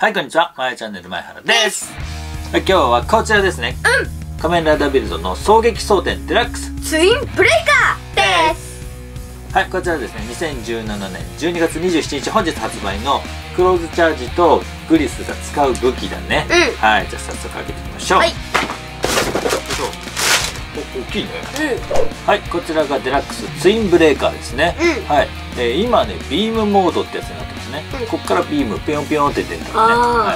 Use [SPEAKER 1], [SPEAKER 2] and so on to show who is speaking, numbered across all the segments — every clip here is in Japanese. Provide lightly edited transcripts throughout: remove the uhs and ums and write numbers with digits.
[SPEAKER 1] はい、こんにちは。まやチャンネル前原です。はい、今日はこちらですね。仮面ライダービルドの衝撃装填デラックス
[SPEAKER 2] ツインブレイカーです。
[SPEAKER 1] はい、こちらですね、2017年12月27日本日発売のクローズチャージとグリスが使う武器だね。はい、じゃあ早速開けていきましょう。はい。大きいね。はい、こちらがデラックスツインブレーカーですね。はい、今ねビームモードってやつになってますね。ここからビームピヨンピヨンって出るんだよね。はい、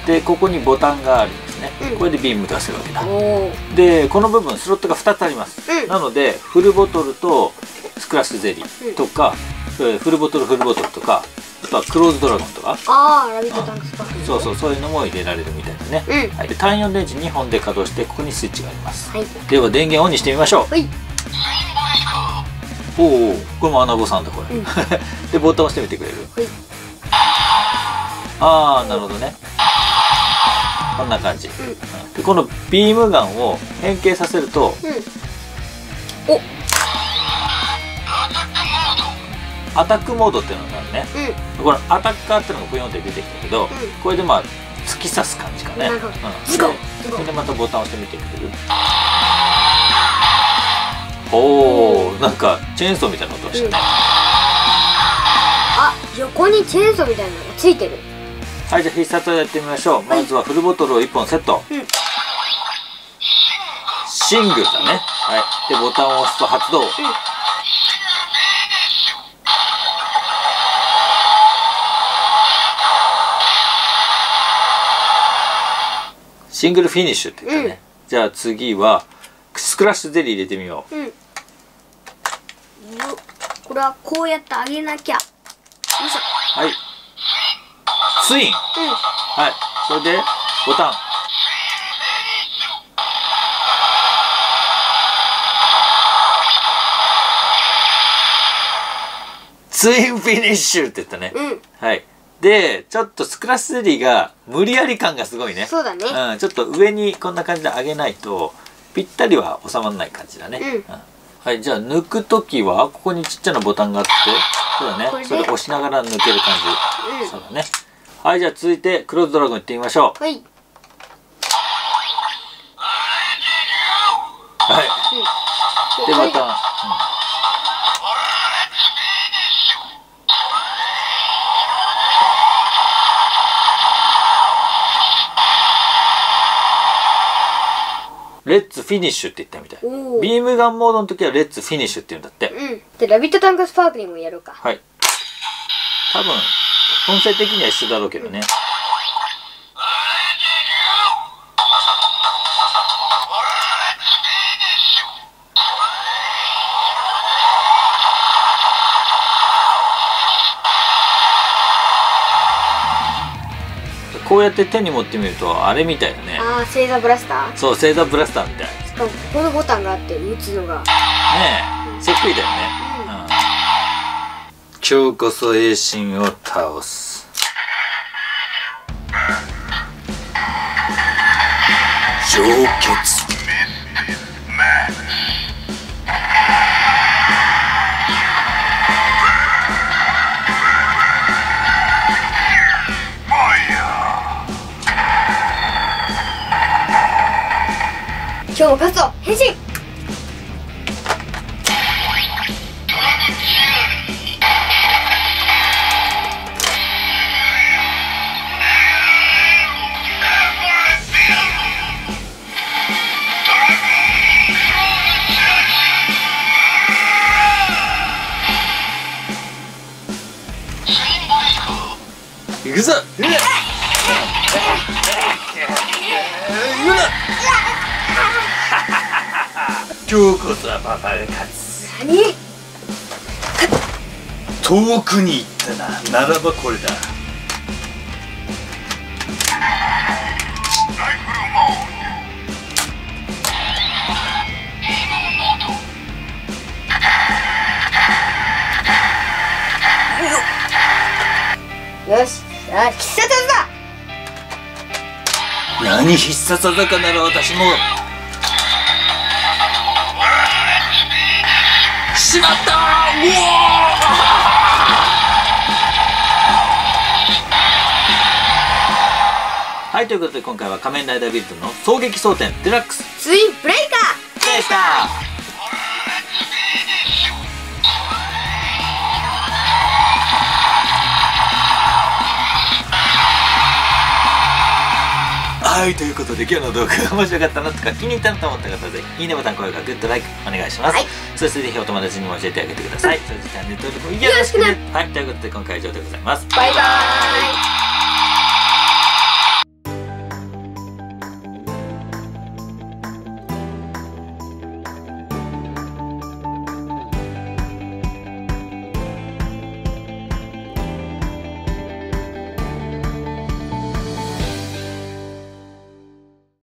[SPEAKER 1] でここにボタンがあるんですね。これでビーム出せるわけだ。でこの部分スロットが2つあります。なのでフルボトルとスクラッシュゼリーとか、フルボトルとか、あとはクローズドラゴンとか、
[SPEAKER 2] ラビットタンクスパーク、
[SPEAKER 1] そういうのも入れられるみたいだね。はい、単4電池2本で稼働して、ここにスイッチがあります。では電源オンにしてみましょう。おお、これもアナゴさんだこれ。でボタン押してみてくれる。ああ、なるほどね。こんな感じ。でこのビームガンを変形させると、アタックモードっていうのがあるね。これアタッカーっていうのがブヨンって出てきたけど、これでまあ突き刺す感じかね。それでまたボタンを押してみてくれる。おお、なんかチェーンソーみたいな音がしたね。
[SPEAKER 2] あ、横にチェーンソーみたいなのがついてる。
[SPEAKER 1] はい、じゃあ必殺をやってみましょう。まずはフルボトルを1本セット。シングルだね。はい、でボタンを押すと発動。シングルフィニッシュって言ったね。じゃあ次はスクラッシュゼリー入れてみよう。
[SPEAKER 2] これはこうやってあげなきゃ。よいしょ。
[SPEAKER 1] はい。ツイン。はい。それでボタン。ツインフィニッシュって言ったね。はい。でちょっとスクラッシュゼリーが無理やり感がすごいね。
[SPEAKER 2] そうだね。
[SPEAKER 1] ちょっと上にこんな感じで上げないとぴったりは収まらない感じだね。はい、じゃあ抜く時はここにちっちゃなボタンがあって、そうだね。それ押しながら抜ける感じ。そうだね。はい、じゃあ続いてクローズドラゴンいってみましょう。はい。はい。でボタン。レッツフィニッシュって言ったみたい。ビームガンモードの時はレッツフィニッシュって言うんだって。
[SPEAKER 2] でラビットタンクスパークにもやるか。はい。
[SPEAKER 1] 多分本性的には一緒だろうけどね。こうやって手に持ってみるとあれみたいだね。
[SPEAKER 2] ああ、星座ブラスター。
[SPEAKER 1] そう、星座ブラスターみたい。
[SPEAKER 2] しかもここのボタンがあって撃つのがね
[SPEAKER 1] え、そっくりだよね。今日こそ栄心を倒す。上血。
[SPEAKER 2] 今日も勝つぞ。変身。
[SPEAKER 1] いくぞ。今日こそはパパが勝つ。
[SPEAKER 2] 何？
[SPEAKER 1] 遠くに行ったな。ならばこれだ。
[SPEAKER 2] よし、必殺技だ。
[SPEAKER 1] 何必殺技かなら私も。しまった。うおはい、ということで今回は仮面ライダービルドの衝撃装填デラックス
[SPEAKER 2] ツインブレイカー
[SPEAKER 1] でした。はい、ということで今日の動画が面白かったなとか気に入ったなと思った方はぜひいいねボタン、高評価、グッドライクお願いします。はい、そしてぜひお友達にも教えてあげてください。そしてチャンネル登録もよろしくね。はい、ということで今回は以上でございます。
[SPEAKER 2] バイバーイ。